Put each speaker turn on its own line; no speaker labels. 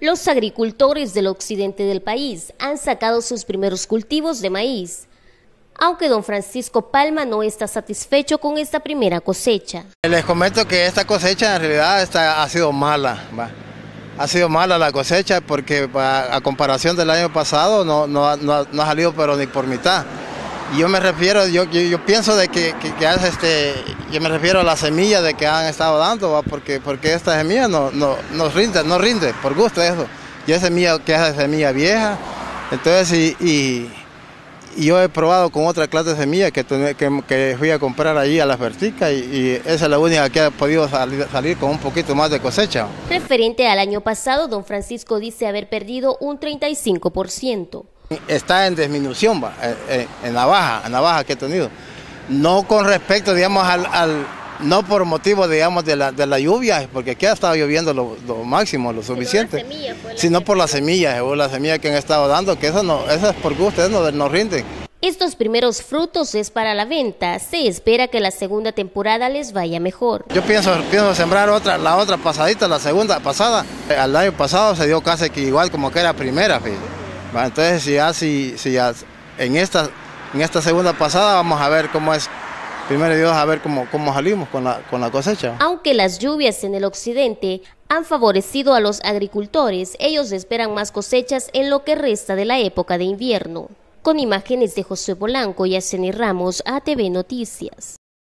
Los agricultores del occidente del país han sacado sus primeros cultivos de maíz, aunque don Francisco Palma no está satisfecho con esta primera cosecha.
Les comento que esta cosecha en realidad ha sido mala. Ha sido mala la cosecha porque a comparación del año pasado no ha salido pero ni por mitad. Y yo me refiero, yo pienso de que yo me refiero a la semilla de que han estado dando, porque esta semilla no rinde por gusto eso. Y es semilla que es semilla vieja. Entonces y yo he probado con otra clase de semilla que fui a comprar allí a las verticas y esa es la única que ha podido salir con un poquito más de cosecha.
Referente al año pasado, don Francisco dice haber perdido un 35%.
Está en disminución, en la baja que he tenido. No con respecto, digamos, no por motivo, digamos, de la lluvia, porque aquí ha estado lloviendo lo máximo, lo suficiente, sino por las semillas que han estado dando, que esas es por gusto, eso no rinden.
Estos primeros frutos es para la venta. Se espera que la segunda temporada les vaya mejor.
Yo pienso sembrar la otra pasadita, la segunda pasada. Al año pasado se dio casi que igual como que era primera, fíjate. Entonces si ya en esta segunda pasada vamos a ver cómo es, primero Dios, a ver cómo salimos con la cosecha.
Aunque las lluvias en el occidente han favorecido a los agricultores, ellos esperan más cosechas en lo que resta de la época de invierno. Con imágenes de José Polanco y Arsenio Ramos, ATV Noticias.